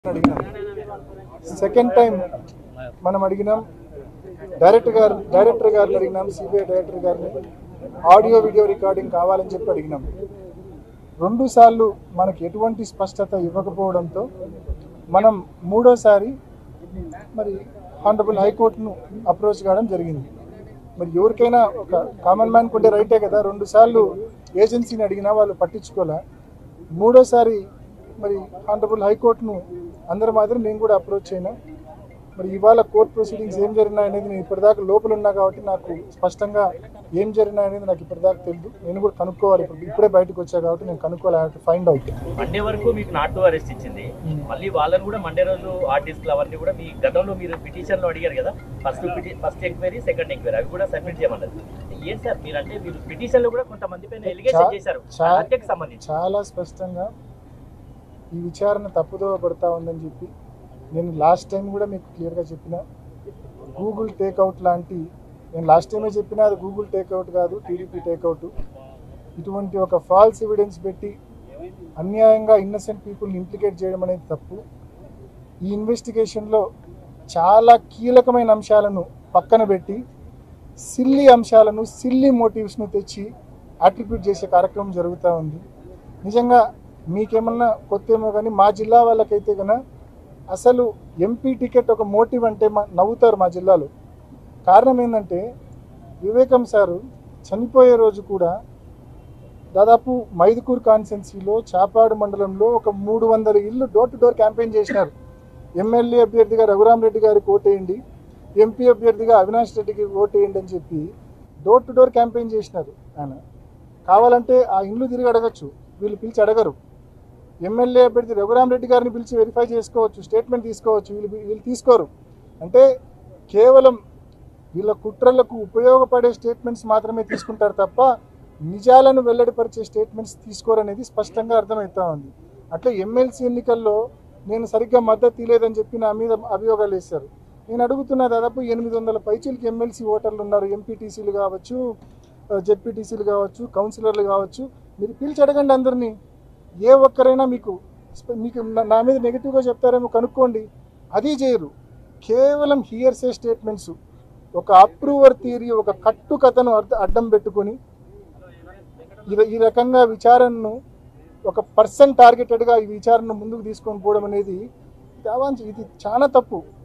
అడిగినాం. Second time మనం అడిగినాం డైరెక్టర్ గారిని అడిగినాం, సిబిఐ డైరెక్టర్ గారిని ఆడియో వీడియో రికార్డింగ్ కావాలని చెప్పి అడిగినాం. 2 సార్లు మనకి ఎటువంటి స్పష్టత ఇవ్వకపోవడంతో మనం 3వసారి మరి హానరబుల్ హైకోర్టును అప్రోచ్ కావడం జరిగింది. మరి ఎవరికైనా ఒక కామన్ మ్యాన్ ఉండే రైటే కదా, 2 సార్లు ఏజెన్సీని అడిగినా వాళ్ళు పట్టించుకోలే. 3వసారి మరి హానరబుల్ హైకోర్టును అందరి మాదిరి నేను కూడా అప్రోచ్ అయినా. మరి ఇవాళ కోర్ట్ ప్రొసీడింగ్స్ ఏం జరిగినాయనేది నేను ఇప్పటిదాకా లోపల ఉన్నా కాబట్టి నాకు స్పష్టంగా ఏం జరిగినాయనేది నాకు ఇప్పటిదాకా తెలియదు. నేను కూడా కనుక్కోవాలి. ఇప్పుడే బయటకు వచ్చా కాబట్టి నేను కనుక్కోవాలి, ఫైండ్ అవుట్. మండే వరకు మీకు నాట్ టు అరెస్ట్ ఇచ్చింది, మళ్ళీ వాళ్ళని కూడా మండే రోజు ఆర్టిస్టులు అవన్నీ కూడా మీ గతంలో మీరు పిటిషన్లో అడిగారు కదా, ఫస్ట్ ఎంక్వైరీ సెకండ్ ఎంక్వైరీ అవి కూడా సబ్మిట్ చేయమన్నారు. ఏం సార్ మీరంటే మీరు పిటిషన్లో కూడా కొంతమంది పైన ఎలిగేషన్ చేశారు హత్యకు సంబంధించి. చాలా స్పష్టంగా ఈ విచారణ తప్పుదోవ పడతా ఉందని చెప్పి నేను లాస్ట్ టైం కూడా మీకు క్లియర్గా చెప్పిన. గూగుల్ టేక్అవుట్ లాంటి, నేను లాస్ట్ టైమే చెప్పినా అది గూగుల్ టేక్అవుట్ కాదు, టీడీపీ టేక్అవుట్. ఇటువంటి ఒక ఫాల్స్ ఎవిడెన్స్ పెట్టి అన్యాయంగా ఇన్నసెంట్ పీపుల్ని ఇంప్లికేట్ చేయడం అనేది తప్పు. ఈ ఇన్వెస్టిగేషన్లో చాలా కీలకమైన అంశాలను పక్కన పెట్టి సిల్లీ అంశాలను, సిల్లీ మోటివ్స్ను తెచ్చి అట్రిబ్యూట్ చేసే కార్యక్రమం జరుగుతూ ఉంది. నిజంగా మీకేమన్నా కొత్తేమో కానీ మా జిల్లా వాళ్ళకైతే కన్నా అసలు ఎంపీ టికెట్ ఒక మోటివ్ అంటే నవ్వుతారు మా జిల్లాలో. కారణం ఏంటంటే వివేకం సారు చనిపోయే రోజు కూడా దాదాపు మైదుకూరు కాన్స్టిట్యున్సీలో చాపాడు మండలంలో ఒక 300 ఇళ్ళు డోర్ టు డోర్ క్యాంపెయిన్ చేసినారు. ఎమ్మెల్యే అభ్యర్థిగా రఘురామరెడ్డి గారికి ఓటేయండి, ఎంపీ అభ్యర్థిగా అవినాష్ రెడ్డికి ఓటేయండి అని చెప్పి డోర్ టు డోర్ క్యాంపెయిన్ చేసినారు. ఆయన కావాలంటే ఆ ఇండ్లు తిరిగి అడగచ్చు, వీళ్ళు పిలిచి అడగరు. ఎమ్మెల్యే అభ్యర్థి రఘురామరెడ్డి గారిని పిలిచి వెరిఫై చేసుకోవచ్చు, స్టేట్మెంట్ తీసుకోవచ్చు, వీళ్ళు తీసుకోరు. అంటే కేవలం వీళ్ళ కుట్రలకు ఉపయోగపడే స్టేట్మెంట్స్ మాత్రమే తీసుకుంటారు తప్ప నిజాలను వెల్లడిపరిచే స్టేట్మెంట్స్ తీసుకోరనేది స్పష్టంగా అర్థమవుతా ఉంది. అట్లా ఎమ్మెల్సీ ఎన్నికల్లో నేను సరిగ్గా మద్దతు తీయలేదని చెప్పి నా మీద అభియోగాలు వేశారు. నేను అడుగుతున్నా, దాదాపు 800 పైచీలకి ఎమ్మెల్సీ ఓటర్లు ఉన్నారు, ఎంపీటీసీలు కావచ్చు, జెడ్పీటీసీలు కావచ్చు, కౌన్సిలర్లు కావచ్చు. మీరు పిలిచి అడగండి అందరినీ. ఏ ఒక్కరైనా మీకు నా మీద నెగిటివ్గా చెప్తారేమో కనుక్కోండి. అది చేయరు. కేవలం హియర్సే స్టేట్మెంట్స్, ఒక అప్రూవర్ థియరీ, ఒక కట్టు కథను అడ్డం పెట్టుకొని ఈ రకంగా విచారణను ఒక పర్సన్ టార్గెటెడ్గా ఈ విచారణను ముందుకు తీసుకొని పోవడం అనేది ఇది చాలా తప్పు.